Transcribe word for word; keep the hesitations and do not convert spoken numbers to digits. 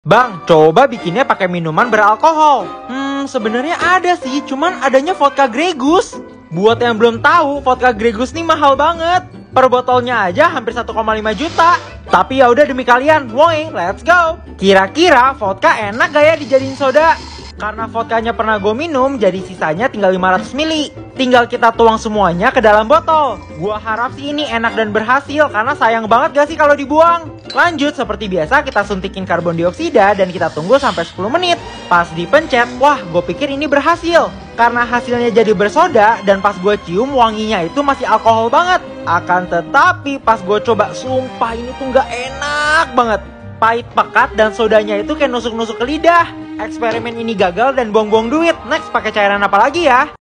Bang, coba bikinnya pakai minuman beralkohol. Hmm, sebenarnya ada sih, cuman adanya vodka Gregus. Buat yang belum tahu, vodka Gregus nih mahal banget. Per botolnya aja hampir satu koma lima juta. Tapi ya udah demi kalian, woi, let's go. Kira-kira vodka enak gak ya dijadiin soda? Karena vodkanya pernah gue minum, jadi sisanya tinggal lima ratus mililiter. Tinggal kita tuang semuanya ke dalam botol. Gua harap sih ini enak dan berhasil, karena sayang banget gak sih kalau dibuang. Lanjut, seperti biasa kita suntikin karbon dioksida dan kita tunggu sampai sepuluh menit. Pas dipencet, wah gue pikir ini berhasil. Karena hasilnya jadi bersoda dan pas gue cium wanginya itu masih alkohol banget. Akan tetapi pas gue coba, sumpah ini tuh gak enak banget. Pahit pekat dan sodanya itu kayak nusuk-nusuk ke lidah. Eksperimen ini gagal dan buang-buang duit. Next, pakai cairan apa lagi ya?